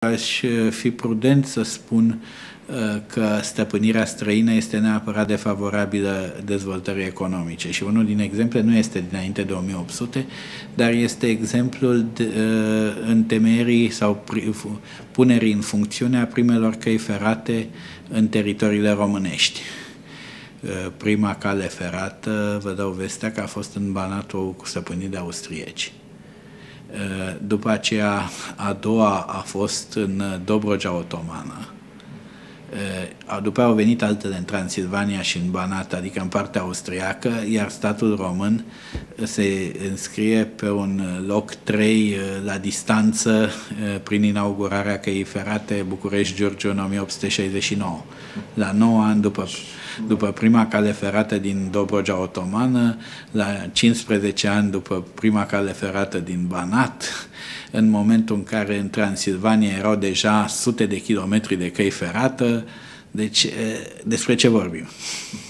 Aș fi prudent să spun că stăpânirea străină este neapărat defavorabilă dezvoltării economice și unul din exemple nu este dinainte de 1800, dar este exemplul întemeierii sau punerii în funcțiune a primelor căi ferate în teritoriile românești. Prima cale ferată, vă dau vestea că a fost în Banatul stăpânit de austrieci. După aceea, a doua a fost în Dobrogea Otomană. După au venit altele în Transilvania și în Banat, adică în partea austriacă, iar statul român se înscrie pe un loc 3 la distanță prin inaugurarea căii ferate București-Giurgiu în 1869. La 9 ani după prima cale ferată din Dobrogea Otomană, la 15 ani după prima cale ferată din Banat, în momentul în care în Transilvania erau deja sute de kilometri de căi ferată. Deci, despre ce vorbim?